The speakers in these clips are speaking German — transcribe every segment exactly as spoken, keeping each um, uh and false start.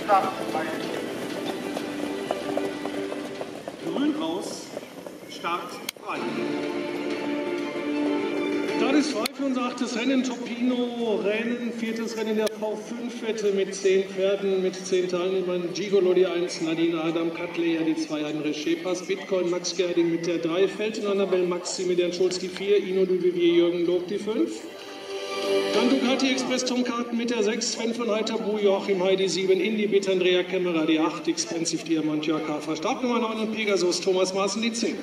Start frei. Grün raus, Start frei. Start ist frei für unser achtes Rennen, Topino-Rennen, viertes Rennen der V fünf Wette mit zehn Pferden, mit zehn Teilnehmern, Gigolo die eins, Nadine Adam, Katleya die zwei, André Schepers, Bitcoin, Max Gerding mit der drei, Felten, Annabelle Maximilian Schulz die vier, Ino Duvivier, Jürgen Lob die fünf. Dann Ducati Express Tom Karten mit der sechs, Sven von Heiterbu, Joachim Heidi sieben, Indy Bit, Andrea Kämmerer die acht, Expensive Diamant, Jörg Hafer, Startnummer neun und Pegasus, Thomas Maaßen die zehn.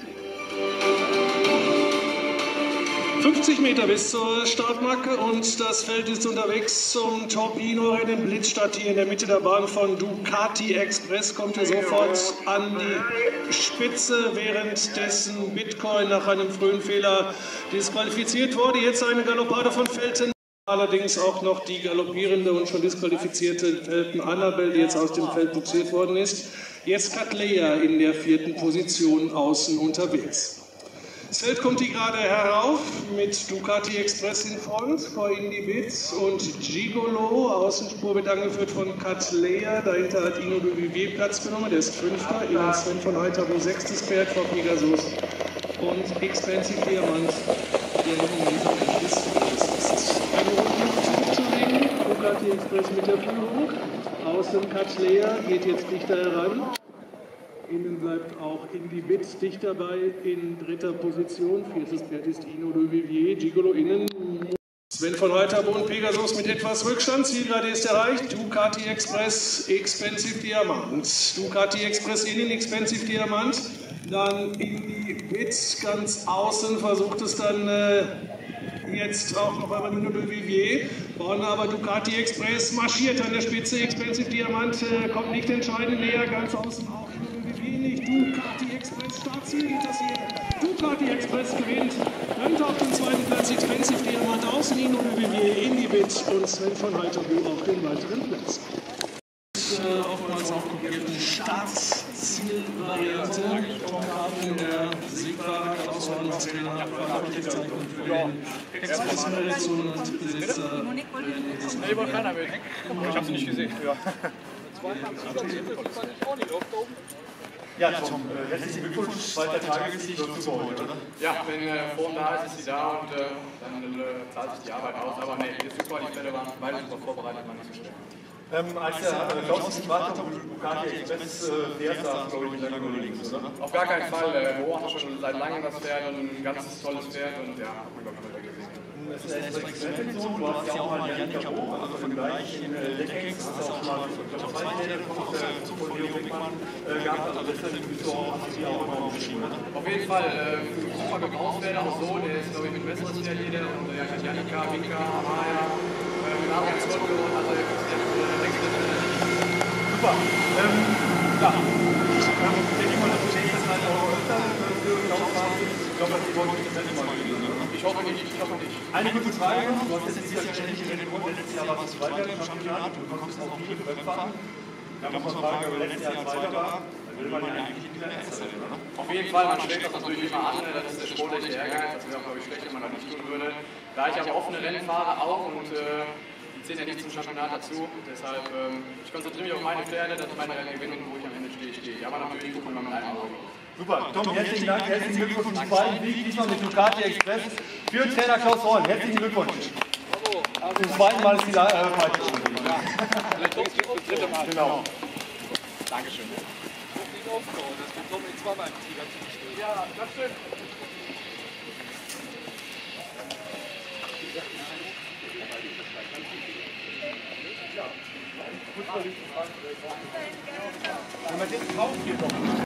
fünfzig Meter bis zur Startmarke und das Feld ist unterwegs zum Topino-Rennen. Blitzstart hier in der Mitte der Bahn von Ducati Express, kommt er sofort an die Spitze, währenddessen Bitcoin nach einem frühen Fehler disqualifiziert wurde. Jetzt eine Galoppade von Felten. Allerdings auch noch die galoppierende und schon disqualifizierte Felten Annabelle, die jetzt aus dem Feld buxiert worden ist. Jetzt Katleya in der vierten Position außen unterwegs. Das Feld kommt hier gerade herauf mit Ducati Express in Front vor Indy Bit und Gigolo. Außenspur wird angeführt von Katleya. Dahinter hat Ino Duvivier Platz genommen, der ist Fünfter. Ivan Sven von Heiterbu sechstes Pferd vor Pegasus und Expensive Diamant, der im Moment am Ende des Feldes ist. Eine Runde zurückzulegen. Ducati Express mit der Führung. Außen Katleya geht jetzt dichter heran. Innen bleibt auch Indy Bit dicht dabei in dritter Position. Viertes Pferd ist Ino Duvivier, Gigolo innen. Sven von Heiterbu und Pegasus mit etwas Rückstand. Zielgerade ist erreicht. Ducati Express, Expensive Diamant. Ducati Express innen, Expensive Diamant. Dann Indy Bit ganz außen, versucht es dann äh, jetzt auch noch einmal Ino Duvivier. Vorne aber Ducati Express marschiert an der Spitze. Expensive Diamant äh, kommt nicht entscheidend näher, ganz außen auch. Ducati Express, Startziel geht das hier. Ducati Express gewinnt. Rennt auf den zweiten Platz Expensive Diamant aus, Ino Duvivier, Indy Bit und Sven von Heiterbu auf den weiteren Platz. Äh, oftmals auch kopierten Startzielvariante. Tom Karten in der Siegfahrer, Klaus Hornbach-Trainer, Fahrradbezeichnung für den Express und Besitzer. Nee, wollte keiner weg. Ich habe sie nicht gesehen. Ja. Ja, Tom, äh, herzlichen Glückwunsch, zweiter Tagessieg zu heute, oder? Ja, wenn äh, Form da ist, ist sie da und äh, dann äh, zahlt sich die Arbeit aus. Aber nee, die ist super, die Fälle waren beide super vorbereitet, waren nicht so schwer. Ähm, als der äh, Klaus nicht warte, wo Ducati Express äh, fährt, da glaube ich nicht lange überlegen, oder? Auf gar keinen Fall. Äh, beobachte schon seit langem das Pferd und ein ganz tolles Pferd und ja, hat man glaube ich heute gesehen. Es ist eine Experimentation, du hast ja auch mal Janika Hoch, also von gleich in Leckings, hast du auch schon mal, ich glaube, zwei Pferde von Leo Beckmann gehabt, also letztendlich bist du auch, hast du ja auch immer beschrieben, oder? Auf jeden Fall, äh, super Gebrauchspferd auch so, der ist glaube ich mit besseres Pferd jeder und ja, Janika, Winka, Amaya, äh, mit Adrian Zotto und also der gibt es ja super. Ähm, ja, ich denke mal, dass du nächstes Mal auch öfter für Klaus ich glaube, dass die wollen nicht das mal gewinnen. Ich hoffe nicht, ich hoffe nicht. Eine gute Frage, du hast jetzt dieses Jahr ständig in den Runden, letztes Jahr warst du Zweiter im Championat, du bekommst auch viele Fremdfahren. Da muss man fragen, wer letztes Jahr Zweiter war, dann will man ja eigentlich wieder Erster sein, oder? Auf jeden Fall, man steckt das natürlich immer an, das ist der sportliche Ehrgeiz, das wäre glaube ich schlecht, wenn man das nicht tun würde. Da ich aber offene Rennen fahre auch und äh, die zählen ja nicht zum Championat dazu, deshalb ähm, ich konzentriere mich auf meine Pferde, dass ich meine Rennen gewinne und wo ich am Ende stehe, stehe. Aber natürlich gucken wir mal mit einem Auge. Super, Tom, herzlichen Dank, herzlichen Glückwunsch zum zweiten Sieg, diesmal mit Ducati Express für Trainer Klaus Horn. Herzlichen Glückwunsch. Zum zweiten Mal ist die Leiter schon. Ja, vielleicht das dritte Mal. Genau. Dankeschön. Ja, das stimmt. Wenn man den Kauf geht doch.